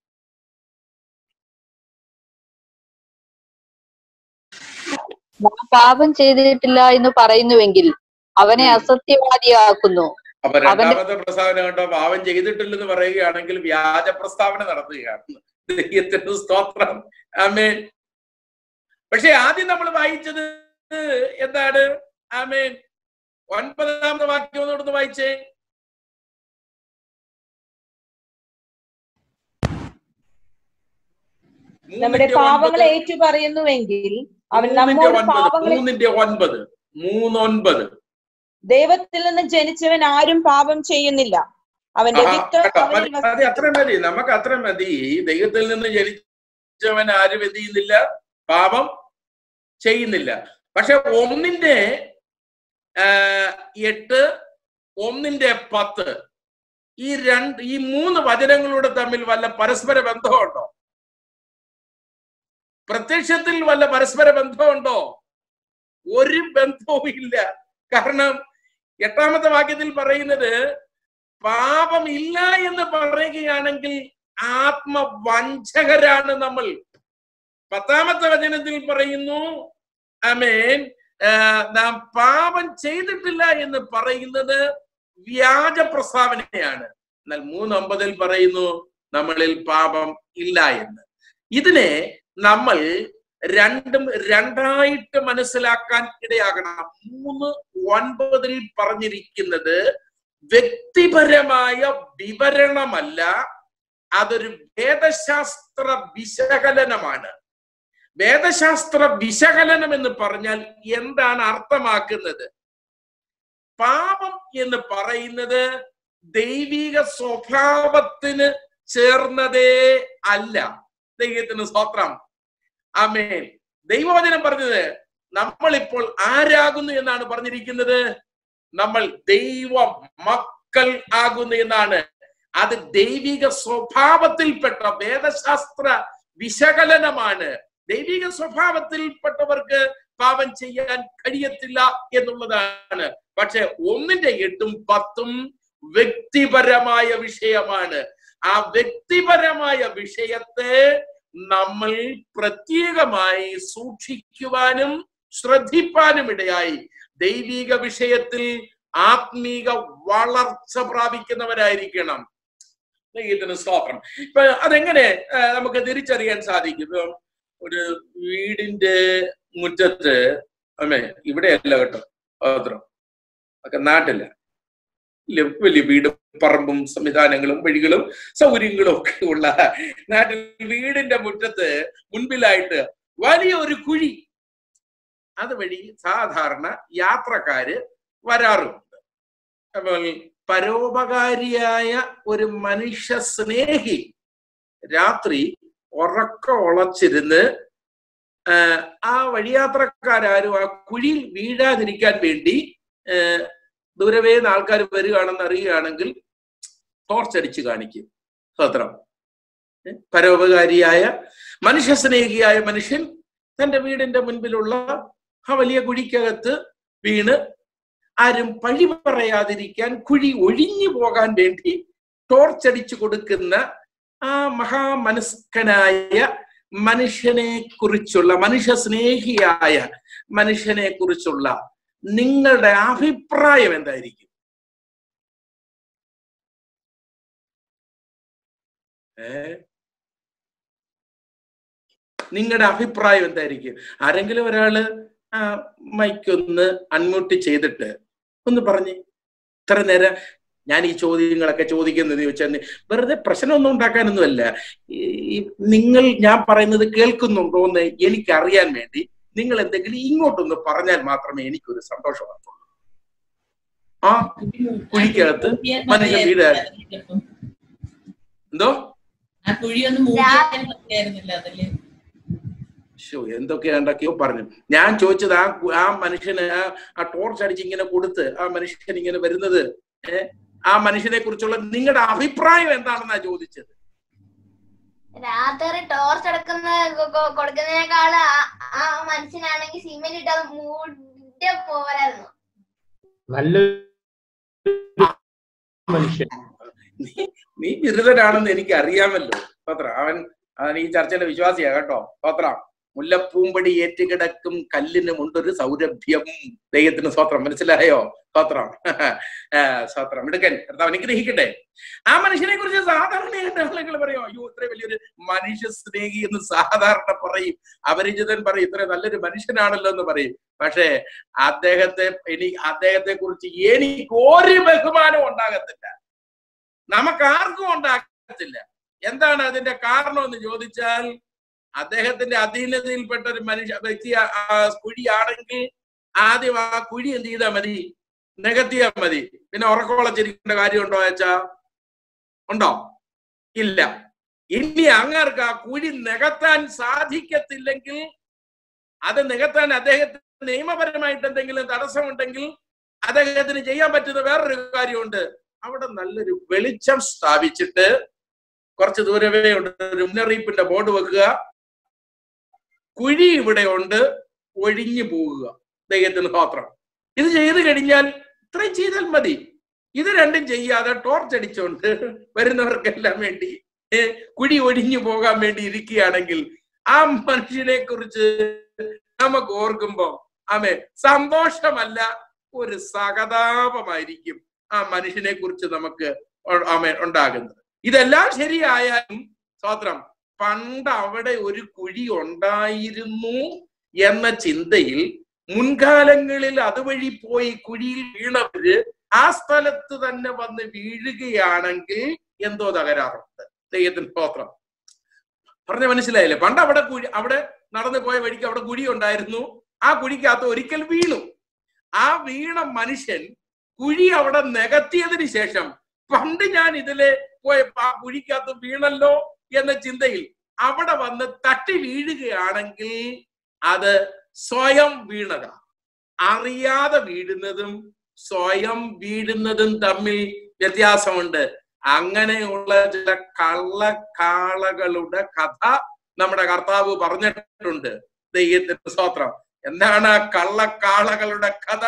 പാപം ചെയ്തിട്ടില്ല എന്ന് പറയുന്നുവെങ്കിൽ അവനെ അസത്യവാദിയാക്കുന്നു. അപ്പൊ 2-ാമത്തെ പ്രസ്താവന കണ്ടോ? പാപം ചെയ്തിട്ടില്ലെന്ന് പറയുകയാണെങ്കിൽ വ്യാജ പ്രസ്താവന നടത്തുകയാണ്. ദൈവത്തിന്റെ സ്തോത്രം. ആമേൻ. പക്ഷെ ആദ്യം നമ്മൾ വായിച്ചത് എന്താണ്? ആമേൻ. 9-ാമത്തെ വാക്യം ഒന്നുകൂടെ വായിച്ചേ. നമ്മുടെ പാപങ്ങളെ ഏറ്റു പറയുന്നുവെങ്കിൽ അവൻ നമ്മോട് പാപങ്ങളെ 3:9 ദൈവത്തിൽ നിന്ന് ജനിച്ചവൻ ആരും പാപം ചെയ്യുന്നില്ല. അവന്റെ വിത്ത് അത്ര മതി, നമുക്ക് അത്ര മതി. ദൈവത്തിൽ നിന്ന് ജനിച്ചവൻ ആരും എന്ത് ചെയ്യുന്നില്ല? പാപം ചെയ്യുന്നില്ല. പക്ഷെ 1:8 1:10 ഈ 3 വചനങ്ങളുടെ തമ്മിൽ വല്ല പരസ്പര ബന്ധമുണ്ടോ? പ്രത്യക്ഷത്തിൽ വല്ല പരസ്പര ബന്ധമുണ്ടോ? ഒരു ബന്ധവും ഇല്ല. കാരണം 8ാമത്തെ വാക്യത്തിൽ പറയുന്നത് പാപം ഇല്ല എന്ന് പറയുകയാണെങ്കിൽ ആത്മവഞ്ചകരാണ് നമ്മൾ. 10ാമത്തെ വചനത്തിൽ പറയുന്നു ആമേൻ, നാം പാപം ചെയ്തിട്ടില്ല എന്ന് പറയുന്നത് വ്യാജ പ്രസ്താവനയാണ്. എന്നാൽ 3:9 പറയുന്നു നമ്മളിൽ പാപം ഇല്ല എന്ന്. ഇതിനെ നമ്മൾ രണ്ടും രണ്ടായിട്ട് മനസ്സിലാക്കാൻ ഇടയാകണം. 3:9 പറഞ്ഞിരിക്കുന്നത് വ്യക്തിപരമായ വിവരണമല്ല, അതൊരു വേദശാസ്ത്ര വിശകലനമാണ്. വേദശാസ്ത്ര വിശകലനം എന്ന് പറഞ്ഞാൽ എന്താണ് അർത്ഥമാക്കുന്നത്? പാപം എന്ന് പറയുന്നത് ദൈവിക സ്വഭാവത്തിന് ചേർന്നതേ അല്ല. ദൈവത്തിന് സ്തോത്രം. ആമേൻ. ദൈവവചനം പറഞ്ഞത് നമ്മളിപ്പോൾ ആരാകുന്നു എന്നാണ് പറഞ്ഞിരിക്കുന്നത്. നമ്മൾ ദൈവ മക്കൾ ആകുന്നു എന്നാണ്. അത് ദൈവിക സ്വഭാവത്തിൽപ്പെട്ട വേദശാസ്ത്ര വിശകലനമാണ്. ദൈവിക സ്വഭാവത്തിൽപ്പെട്ടവർക്ക് പാപം ചെയ്യാൻ കഴിയത്തില്ല എന്നുള്ളതാണ്. പക്ഷെ 1:8 10 വ്യക്തിപരമായ വിഷയമാണ്. ആ വ്യക്തിപരമായ വിഷയത്തെ നമ്മൾ പ്രത്യേകമായി സൂക്ഷിക്കുവാനും ശ്രദ്ധിപ്പാനും ഇടയായി ദൈവിക വിഷയത്തിൽ ആത്മീക വളർച്ച പ്രാപിക്കുന്നവരായിരിക്കണം. ദൈവത്തിന് സ്തോത്രം. ഇപ്പൊ അതെങ്ങനെ നമുക്ക് തിരിച്ചറിയാൻ സാധിക്കും? ഒരു വീടിന്റെ മുറ്റത്ത് ഇവിടെയല്ല കേട്ടോ, സ്തോത്രം, ഒക്കെ നാട്ടില്ല, വലിയ വീടും പറമ്പും സംവിധാനങ്ങളും വഴികളും സൗകര്യങ്ങളും ഒക്കെ ഉള്ള നാട്ടിൽ വീടിന്റെ മുറ്റത്ത് മുൻപിലായിട്ട് വലിയൊരു കുഴി, അതുവഴി സാധാരണ യാത്രക്കാര് വരാറുണ്ട്. അപ്പോൾ പരോപകാരിയായ ഒരു മനുഷ്യ സ്നേഹി രാത്രി ഉറക്കമുളച്ചിരുന്ന് ആ വഴിയാത്രക്കാരും ആ കുഴിയിൽ വീഴാതിരിക്കാൻ വേണ്ടി ദൂരവേ ആൾക്കാർ വരികയാണെന്ന് അറിയുകയാണെങ്കിൽ ടോർച്ചടിച്ച് കാണിക്കും. സ്തോത്രം. പരോപകാരിയായ മനുഷ്യ സ്നേഹിയായ മനുഷ്യൻ തന്റെ വീടിന്റെ മുൻപിലുള്ള ആ വലിയ കുഴിക്കകത്ത് വീണ് ആരും പഴി പറയാതിരിക്കാൻ, കുഴി ഒഴിഞ്ഞു പോകാൻ വേണ്ടി ടോർച്ചടിച്ചു കൊടുക്കുന്ന ആ മഹാമനസ്കനായ മനുഷ്യനെ കുറിച്ചുള്ള, മനുഷ്യ സ്നേഹിയായ മനുഷ്യനെ കുറിച്ചുള്ള നിങ്ങളുടെ അഭിപ്രായം എന്തായിരിക്കും? നിങ്ങളുടെ അഭിപ്രായം എന്തായിരിക്കും? ആരെങ്കിലും ഒരാള് മൈക്കൊന്ന് അൺമ്യൂട്ട് ചെയ്തിട്ട് ഒന്ന് പറഞ്ഞ്, ഇത്ര നേരം ഞാൻ ഈ ചോദ്യങ്ങളൊക്കെ ചോദിക്കുന്നത് ചോദിച്ചാൽ വെറുതെ പ്രശ്നമൊന്നും ഉണ്ടാക്കാനൊന്നുമല്ല, നിങ്ങൾ ഞാൻ പറയുന്നത് കേൾക്കുന്നുണ്ടോ എന്ന് എനിക്കറിയാൻ വേണ്ടി നിങ്ങൾ എന്തെങ്കിലും ഇങ്ങോട്ടൊന്ന് പറഞ്ഞാൽ മാത്രമേ എനിക്കൊരു സന്തോഷമാകുള്ളൂ. ആ കുഴിക്കകത്ത് മനുഷ്യ വീട് എന്തോ എന്തൊക്കെയോ പറഞ്ഞു. ഞാൻ ചോദിച്ചത് ആ മനുഷ്യന് ആ ടോർച്ച് അടിച്ച് ഇങ്ങനെ കൊടുത്ത് ആ മനുഷ്യൻ ഇങ്ങനെ വരുന്നത്, ആ മനുഷ്യനെ കുറിച്ചുള്ള നിങ്ങളുടെ അഭിപ്രായം എന്താണെന്നാ ചോദിച്ചത്. രാത്രി ടോർച്ച് കൊടുക്കുന്നതിനേക്കാൾ ആ മനുഷ്യനാണെങ്കിൽ സിമെന്റ് ഇട്ട് അത് മൂടി പോരായിരുന്നു. നല്ല മനുഷ്യൻ. നീ ബിരുദനാണെന്ന് എനിക്ക് അറിയാമല്ലോ. അവൻ ഈ ചർച്ചയിലെ വിശ്വാസിയാ കേട്ടോ. സ്തോത്രം. മുല്ലപ്പൂമ്പടി ഏറ്റുകിടക്കും കല്ലിനുമുണ്ടൊരു സൗരഭ്യം. ദൈവത്തിന് സ്തോത്രം. മനസ്സിലായോ? സ്തോത്രം. സ്തോത്രം. എടുക്കൻ കർത്താവ് അനുഗ്രഹിക്കട്ടെ. ആ മനുഷ്യനെ കുറിച്ച് സാധാരണയായിട്ട് ആളുകൾ പറയും, അയ്യോ ഇത്ര വലിയൊരു മനുഷ്യ സ്നേഹി എന്ന് സാധാരണ പറയും. അപരിചിതൻ പറയും ഇത്ര നല്ലൊരു മനുഷ്യനാണല്ലോ എന്ന് പറയും. പക്ഷെ അദ്ദേഹത്തെ കുറിച്ച് എനിക്ക് ഒരു ബഹുമാനവും ഉണ്ടാകത്തില്ല, നമുക്കാർക്കും ഉണ്ടാകത്തില്ല. എന്താണ് അതിന്റെ കാരണം എന്ന് ചോദിച്ചാൽ, അദ്ദേഹത്തിന്റെ അധീനതയിൽപ്പെട്ട ഒരു വ്യക്തി കുഴിയാണെങ്കിൽ ആദ്യം ആ കുഴി എന്ത് ചെയ്താൽ മതി? നികത്തിയാൽ മതി. പിന്നെ ഉറക്കമുളച്ചിരിക്കേണ്ട കാര്യമുണ്ടോ വെച്ചാ? ഉണ്ടോ? ഇല്ല. ഇനി അങ്ങർക്ക് ആ കുഴി നികത്താൻ സാധിക്കത്തില്ലെങ്കിൽ, അത് നികത്താൻ അദ്ദേഹത്തിന് നിയമപരമായിട്ട് എന്തെങ്കിലും തടസ്സമുണ്ടെങ്കിൽ അദ്ദേഹത്തിന് ചെയ്യാൻ പറ്റുന്ന വേറൊരു കാര്യമുണ്ട്. അവിടെ നല്ലൊരു വെളിച്ചം സ്ഥാപിച്ചിട്ട് കുറച്ച് ദൂരമേ ഉണ്ട് ഒരു മുന്നറിയിപ്പിന്റെ ബോർഡ് വെക്കുക, കുഴി ഇവിടെ ഉണ്ട്, ഒഴിഞ്ഞു പോകുക. ദൈവത്തിന് സ്തോത്രം. ഇത് ചെയ്തു കഴിഞ്ഞാൽ ഇത്രയും ചെയ്താൽ മതി. ഇത് രണ്ടും ചെയ്യാതെ ടോർച്ച് അടിച്ചുകൊണ്ട് വരുന്നവർക്കെല്ലാം വേണ്ടി കുഴി ഒഴിഞ്ഞു പോകാൻ വേണ്ടി ഇരിക്കുകയാണെങ്കിൽ ആ മനുഷ്യനെ കുറിച്ച് നമുക്ക് ഓർക്കുമ്പോ സന്തോഷമല്ല, ഒരു സഹതാപമായിരിക്കും ആ മനുഷ്യനെ കുറിച്ച് നമുക്ക് ഉണ്ടാകുന്നത്. ഇതെല്ലാം ശരിയായാലും സ്തോത്രം, പണ്ട് അവിടെ ഒരു കുഴി ഉണ്ടായിരുന്നു എന്ന ചിന്തയിൽ മുൻകാലങ്ങളിൽ അതുവഴി പോയി കുഴിയിൽ വീണവര് ആ സ്ഥലത്ത് തന്നെ വന്ന് വീഴുകയാണെങ്കിൽ എന്തോ തകരാറുണ്ട്. ദൈവത്തിന് സ്തോത്രം. പറഞ്ഞ മനസ്സിലായില്ലേ? പണ്ട് അവിടെ നടന്നു പോയ വഴിക്ക് അവിടെ കുഴി ഉണ്ടായിരുന്നു. ആ കുഴിക്കകത്ത് ഒരിക്കൽ വീണു. ആ വീണ മനുഷ്യൻ കുഴി അവിടെ നികത്തിയതിന് ശേഷം പണ്ട് ഞാൻ ഇതിലെ പോയ ആ കുഴിക്കകത്ത് വീണല്ലോ എന്ന ചിന്തയിൽ അവിടെ വന്ന് തട്ടി വീഴുകയാണെങ്കിൽ അത് സ്വയം വീണത. അറിയാതെ വീഴുന്നതും സ്വയം വീഴുന്നതും തമ്മിൽ വ്യത്യാസമുണ്ട്. അങ്ങനെയുള്ള ചില കള്ളക്കാളകളുടെ കഥ നമ്മുടെ കർത്താവ് പറഞ്ഞിട്ടുണ്ട്. ദൈവത്തിന്റെ സ്തോത്രം. എന്താണ് ആ കള്ളക്കാളകളുടെ കഥ?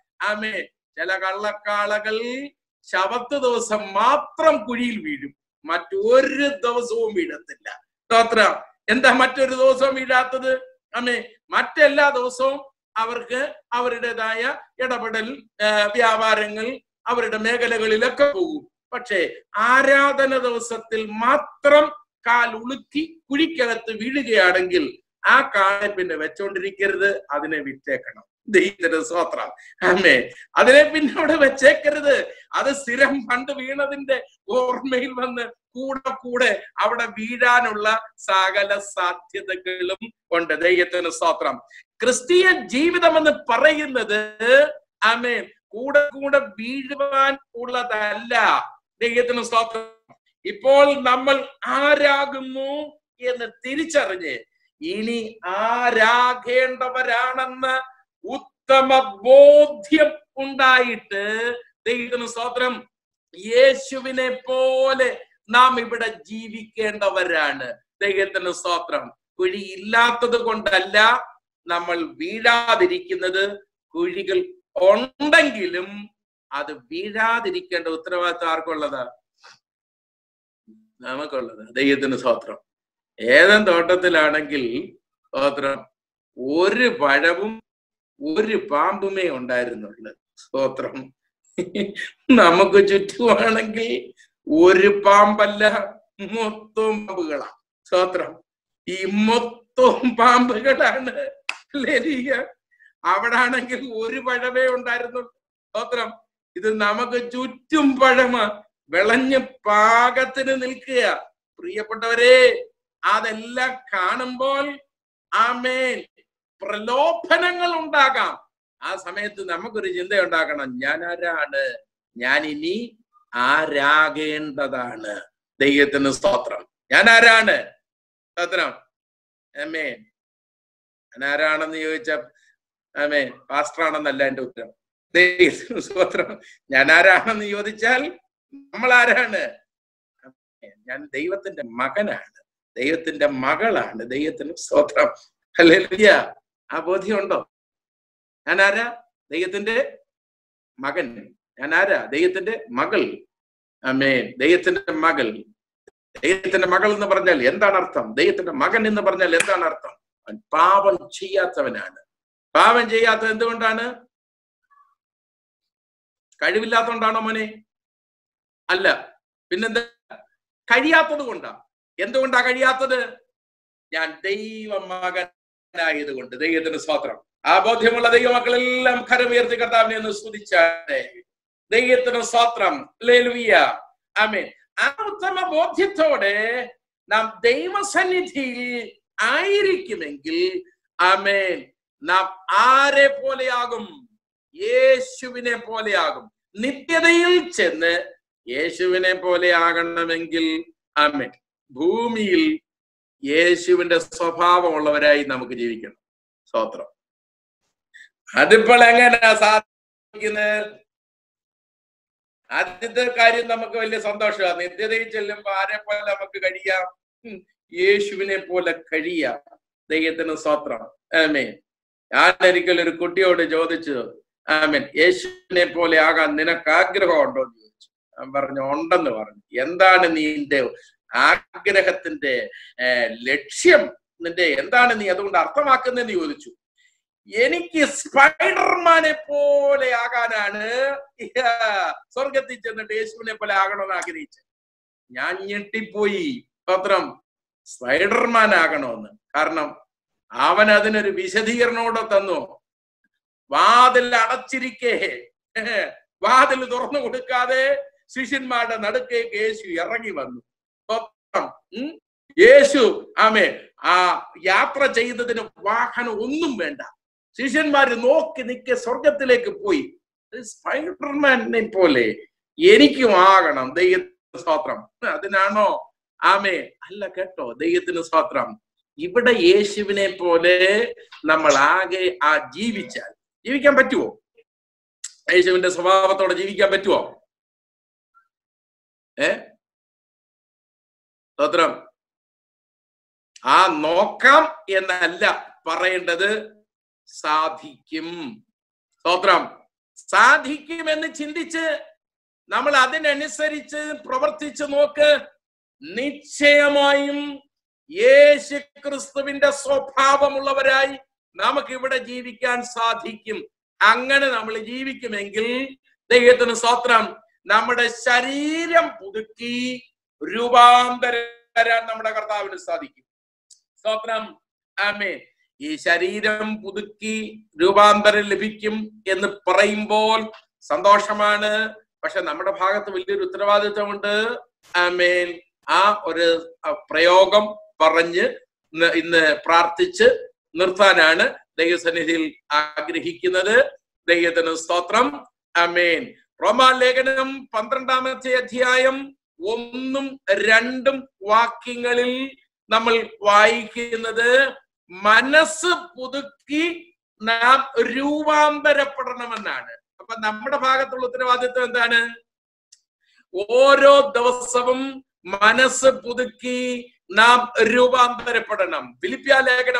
ചില കള്ളക്കാളകൾ ശബത്ത് ദിവസം മാത്രം കുഴിയിൽ വീഴും, മറ്റൊരു ദിവസവും വീഴത്തില്ല. സ്തോത്രം. എന്താ മറ്റൊരു ദിവസവും വീഴാത്തത്? മറ്റെല്ലാ ദിവസവും അവർക്ക് അവരുടേതായ ഇടപെടൽ, വ്യാപാരങ്ങൾ, അവരുടെ മേഖലകളിലൊക്കെ പോകും. പക്ഷേ ആരാധന ദിവസത്തിൽ മാത്രം കാൽ ഉളുക്കി കുഴിക്കകത്ത് വീഴുകയാണെങ്കിൽ ആ കാലെ പിന്നെ വെച്ചോണ്ടിരിക്കരുത്, അതിനെ വിറ്റേക്കണം. ദൈവത്തിന്റെ സ്തോത്രം. അതിനെ പിന്നെ അവിടെ വെച്ചേക്കരുത്. അത് സ്ഥിരം പണ്ട് വീണതിന്റെ ഓർമ്മയിൽ വന്ന് കൂടെ കൂടെ അവിടെ വീഴാനുള്ള സകല സാധ്യതകളും ഉണ്ട്. ദൈവത്തിന് സ്തോത്രം. ക്രിസ്തീയ ജീവിതം എന്ന് പറയുന്നത് കൂടെ കൂടെ വീഴുവാൻ ഉള്ളതല്ല. ദൈവത്തിന് സ്തോത്രം. ഇപ്പോൾ നമ്മൾ ആരാകുന്നു എന്ന് തിരിച്ചറിഞ്ഞ് ഇനി ആരാകേണ്ടവരാണെന്ന് ഉത്തമ ബോധ്യം ഉണ്ടായിട്ട് ദൈവത്തിന് സ്തോത്രം, യേശുവിനെ പോലെ നാം ഇവിടെ ജീവിക്കേണ്ടവരാണ്. ദൈവത്തിന് സ്തോത്രം. കുഴി ഇല്ലാത്തത് കൊണ്ടല്ല നമ്മൾ വീഴാതിരിക്കുന്നത്. കുഴികൾ ഉണ്ടെങ്കിലും അത് വീഴാതിരിക്കേണ്ട ഉത്തരവാദിത്വം ആർക്കുള്ളതാ? നമുക്കുള്ളത്. ദൈവത്തിന് സ്തോത്രം. ഏതൻ തോട്ടത്തിലാണെങ്കിൽ സ്തോത്രം ഒരു പഴവും ഒരു പാമ്പുമേ ഉണ്ടായിരുന്നുള്ളു. സ്തോത്രം. നമുക്ക് ചുറ്റുമാണെങ്കിൽ ഒരു പാമ്പല്ല, മൊത്തം പാമ്പുകളാ. സ്തോത്രം. ഈ മൊത്തം പാമ്പുകളാണ്. അവിടെ ആണെങ്കിൽ ഒരു പഴമേ ഉണ്ടായിരുന്നുള്ളൂ. സ്തോത്രം. ഇത് നമുക്ക് ചുറ്റും പഴമ വിളഞ്ഞ് പാകത്തിന് നിൽക്കുക. പ്രിയപ്പെട്ടവരെ, അതെല്ലാം കാണുമ്പോൾ പ്രലോഭനങ്ങൾ ഉണ്ടാകാം. ആ സമയത്ത് നമുക്കൊരു ചിന്ത ഉണ്ടാക്കണം, ഞാൻ ആരാണ്? ഞാൻ ഇനി ആരാകേണ്ടതാണ്. ദൈവത്തിന് സ്തോത്രം. ഞാൻ ആരാണ്? സ്തോത്രം. ഞാൻ ആരാണെന്ന് ചോദിച്ച പാസ്റ്ററാണെന്നല്ല എന്റെ ഉത്തരം. ദൈവത്തിന് സ്തോത്രം. ഞാൻ ആരാണെന്ന് ചോദിച്ചാൽ നമ്മൾ ആരാണ്? ഞാൻ ദൈവത്തിന്റെ മകനാണ്, ദൈവത്തിന്റെ മകളാണ്. ദൈവത്തിന് സ്തോത്രം. ഹല്ലേലൂയ. ആ ബോധ്യമുണ്ടോ? ഞാൻ ആരാ? ദൈവത്തിന്റെ മകൻ. ഞാൻ ആരാ? ദൈവത്തിന്റെ മകൾ. ദൈവത്തിന്റെ മകൾ. ദൈവത്തിന്റെ മകൾ എന്ന് പറഞ്ഞാൽ എന്താണ് അർത്ഥം? ദൈവത്തിന്റെ മകൻ എന്ന് പറഞ്ഞാൽ എന്താണ് അർത്ഥം? അവൻ പാപം ചെയ്യാത്തവനാണ്. പാപം ചെയ്യാത്തത് എന്തുകൊണ്ടാണ്? കഴിവില്ലാത്തതുകൊണ്ടാണോ മോനെ? അല്ല. പിന്നെന്താ? കഴിയാത്തത് കൊണ്ടാ. എന്തുകൊണ്ടാ കഴിയാത്തത്? ഞാൻ ദൈവ മകനായത് കൊണ്ട്. ദൈവത്തിന്റെ സ്തോത്രം. ആ ബോധ്യമുള്ള ദൈവമക്കളെല്ലാം കരമുയർത്തി കർത്താവിനെ ഒന്ന് സ്തുതിച്ചാട്ടെ. ദൈവത്തിന് സ്തോത്രം. ഹല്ലേലൂയ. ആമേൻ. ആ ഉത്തമ ബോധ്യത്തോടെ നാം ദൈവസന്നിധിയിൽ ആയിരിക്കുമെങ്കിൽ ആമേൻ നാം ആരെ പോലെയാകും? യേശുവിനെ പോലെയാകും. നിത്യതയിൽ ചെന്ന് യേശുവിനെ പോലെ ആകണമെങ്കിൽ ആമേൻ ഭൂമിയിൽ യേശുവിന്റെ സ്വഭാവമുള്ളവരായി നമുക്ക് ജീവിക്കണം. സ്തോത്രം. അതിപ്പോൾ എങ്ങനെയാ സാധിക്കുന്നത്? ആദ്യത്തെ കാര്യം നമുക്ക് വലിയ സന്തോഷമാണ്. നിത്യതയിൽ ചെല്ലുമ്പോ ആരെ പോലെ നമുക്ക് കഴിയാം? യേശുവിനെ പോലെ കഴിയാം. ദൈവത്തിന് സ്തോത്രം. ആമേൻ. ഞാൻ ഒരിക്കലും ഒരു കുട്ടിയോട് ചോദിച്ചു, ആമേൻ, യേശുവിനെ പോലെ ആകാൻ നിനക്ക് ആഗ്രഹമുണ്ടോ എന്ന് ചോദിച്ചു. ഞാൻ പറഞ്ഞു ഉണ്ടെന്ന് പറഞ്ഞു. എന്താണ് നിന്റെ ആഗ്രഹത്തിന്റെ ലക്ഷ്യം? നിന്റെ എന്താണ് നീ അതുകൊണ്ട് അർത്ഥമാക്കുന്നതെന്ന് ചോദിച്ചു. എനിക്ക് സ്പൈഡർമാനെ പോലെ ആകാനാണ് സ്വർഗത്തിൽ ചെന്നിട്ട് യേശുവിനെ പോലെ ആകണമെന്ന് ആഗ്രഹിച്ചത്. ഞാൻ ഞെട്ടിപ്പോയി. സ്തോത്രം. സ്പൈഡർമാൻ ആകണമെന്ന്. കാരണം അവൻ അതിനൊരു വിശദീകരണോടെ തന്നു. വാതിൽ അടച്ചിരിക്കേ വാതിൽ തുറന്നു കൊടുക്കാതെ ശിഷ്യന്മാരുടെ നടുക്കേക്ക് യേശു ഇറങ്ങി വന്നു. യേശു ആ യാത്ര ചെയ്തതിന് വാഹനം ഒന്നും വേണ്ട. ശിഷ്യന്മാര് നോക്കി നിൽക്കെ സ്വർഗത്തിലേക്ക് പോയി. സ്പൈഡർമാനെ പോലെ എനിക്കും ആകണം. ദൈവത്തിന് സ്തോത്രം. അതിനാണോ? അല്ല കേട്ടോ. ദൈവത്തിന് സ്തോത്രം. ഇവിടെ യേശുവിനെ പോലെ നമ്മൾ ആകെ ജീവിക്കാൻ പറ്റുമോ? യേശുവിന്റെ സ്വഭാവത്തോടെ ജീവിക്കാൻ പറ്റുമോ? സ്തോത്രം. നോക്കാം എന്നല്ല പറയേണ്ടത്, സാധിക്കും. സ്തോത്രം. സാധിക്കുമെന്ന് ചിന്തിച്ച് നമ്മൾ അതിനനുസരിച്ച് പ്രവർത്തിച്ചു നോക്ക്. നിശ്ചയമായും യേശു ക്രിസ്തുവിന്റെ സ്വഭാവമുള്ളവരായി നമുക്ക് ഇവിടെ ജീവിക്കാൻ സാധിക്കും. അങ്ങനെ നമ്മൾ ജീവിക്കുമെങ്കിൽ ദൈവത്തിന് സ്തോത്രം, നമ്മുടെ ശരീരം പുതുക്കി രൂപാന്തരം വരാൻ നമ്മുടെ കർത്താവിന് സാധിക്കും. സ്തോത്രം. ആമേൻ. ഈ ശരീരം പുതുക്കി രൂപാന്തരം ലഭിക്കും എന്ന് പറയുമ്പോൾ സന്തോഷമാണ്. പക്ഷെ നമ്മുടെ ഭാഗത്ത് വലിയൊരു ഉത്തരവാദിത്വമുണ്ട്. ആമേൻ. ആ ഒരു പ്രയോഗം പറഞ്ഞ് ഇന്ന് പ്രാർത്ഥിച്ച് നിർത്താനാണ് ദൈവസന്നിധിയിൽ ആഗ്രഹിക്കുന്നത്. ദൈവത്തിന് സ്തോത്രം. ആമേൻ. റോമാലേഖനം 12-ാമത്തെ അധ്യായം 1-2 വാക്യങ്ങളിൽ നമ്മൾ വായിക്കുന്നത്, മനസ്സ് പുതുക്കി നാം രൂപാന്തരപ്പെടണമെന്നാണ്. അപ്പൊ നമ്മുടെ ഭാഗത്തുള്ള ഉത്തരവാദിത്വം എന്താണ്? ഓരോ ദിവസവും മനസ്സ് പുതുക്കി നാം രൂപാന്തരപ്പെടണം. ഫിലിപ്പിയ ലേഖനം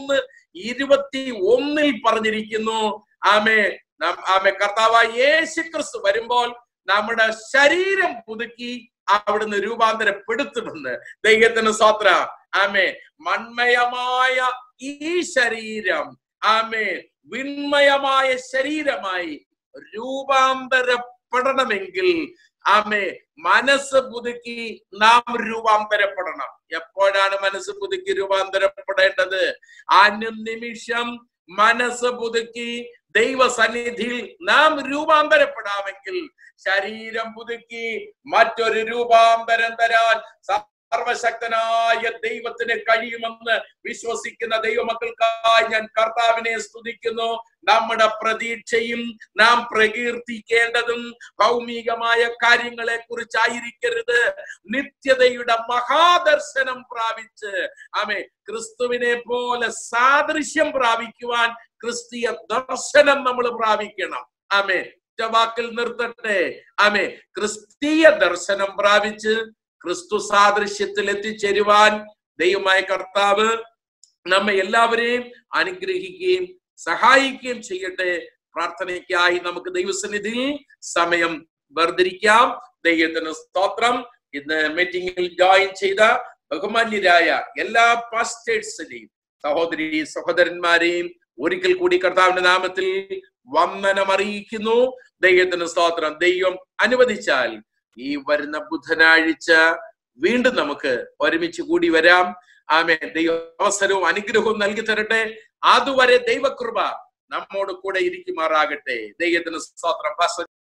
3:21 പറഞ്ഞിരിക്കുന്നു, കർത്താവായ യേശു ക്രിസ്തു വരുമ്പോൾ നമ്മുടെ ശരീരം പുതുക്കി അവിടുന്ന് രൂപാന്തരപ്പെടുത്തുമെന്ന്. ദൈവത്തിന് സ്തോത്രം. മൺമയമായ ഈ ശരീരം വിൺമയമായ ശരീരമായി രൂപാന്തരപ്പെടണമെങ്കിൽ മനസ്സ് പുതുക്കി നാം രൂപാന്തരപ്പെടണം. എപ്പോഴാണ് മനസ്സ് പുതുക്കി രൂപാന്തരപ്പെടേണ്ടത്? അനുനിമിഷം മനസ്സ് പുതുക്കി ദൈവസന്നിധിയിൽ നാം രൂപാന്തരപ്പെടാമെങ്കിൽ ശരീരം പുതുക്കി മറ്റൊരു രൂപാന്തരം തരാൻ സർവശക്തനായ ദൈവത്തിന് കഴിയുമെന്ന് വിശ്വസിക്കുന്ന ദൈവമക്കൾക്കായി ഞാൻ കർത്താവിനെ സ്തുതിക്കുന്നു. നമ്മുടെ പ്രതീക്ഷയും നാം പ്രകീർത്തിക്കേണ്ടതും ഭൗമികമായ കാര്യങ്ങളെ കുറിച്ചായിരിക്കരുത്. നിത്യതയുടെ മഹാദർശനം പ്രാപിച്ച് ക്രിസ്തുവിനെ പോലെ സാദൃശ്യം പ്രാപിക്കുവാൻ ക്രിസ്തീയ ദർശനം നമ്മൾ പ്രാപിക്കണം. വാക്കിൽ നിർത്തട്ടെ. ക്രിസ്തീയ ദർശനം പ്രാപിച്ച് ക്രിസ്തു സാദൃശ്യത്തിൽ എത്തിച്ചേരുവാൻ ദൈവമായ കർത്താവ് നമ്മെ എല്ലാവരെയും അനുഗ്രഹിക്കുകയും സഹായിക്കുകയും ചെയ്യട്ടെ. പ്രാർത്ഥനയ്ക്കായി നമുക്ക് ദൈവസന്നിധിയിൽ സമയം വേർതിരിക്കാം. ദൈവത്തിന് സ്തോത്രം. ഇന്ന് മീറ്റിംഗിൽ ജോയിൻ ചെയ്ത ബഹുമാന്യരായ എല്ലാ പാസ്റ്റേഴ്സിനെയും സഹോദരി സഹോദരന്മാരെയും ഒരിക്കൽ കൂടി കർത്താവിന്റെ നാമത്തിൽ വന്ദനം അറിയിക്കുന്നു. ദൈവത്തിന് സ്തോത്രം. ദൈവം അനുവദിച്ചാൽ ഈ വരുന്ന ബുധനാഴ്ച വീണ്ടും നമുക്ക് ഒരുമിച്ച് കൂടി വരാം. ദൈവ അവസരവും അനുഗ്രഹവും നൽകി തരട്ടെ. അതുവരെ ദൈവകൃപ നമ്മോട് കൂടെ ഇരിക്കുമാറാകട്ടെ. ദൈവത്തിന് സ്തോത്രം.